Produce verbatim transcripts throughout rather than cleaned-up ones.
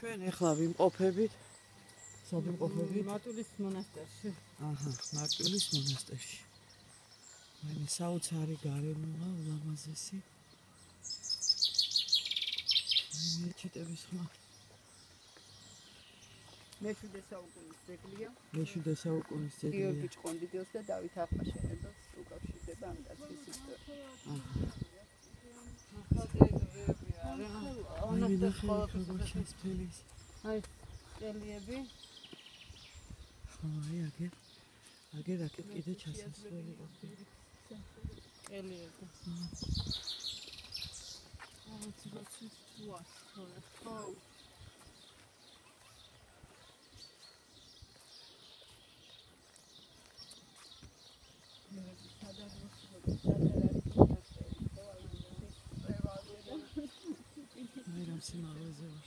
ჩვენ ახლა ვიმყოფებით სად მარტვილის მონასტერში. აჰა, მარტვილის მონასტერში. მე საოცარი გარემოა ულამაზესი. მე ჩიტების ხმა. მეშვიდე საუკუნის ძეგლია. მეშვიდე საუკუნის ძეგლია. გიორგი ჭყონდიდელს და დავით აღმაშენებელს უკავშირდება ამ დაცვის ისტორია. აჰა. აი, კელიები. აი, აგერ. აგერ აქეთ კიდე ჩასასვლელი ყოფილი. კელიები. აა, ცოტა თუა, ხო. მე რამ სიმაღლეზე ვარ.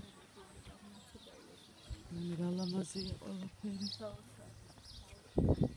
მე რა ლამაზია ყველაფერი.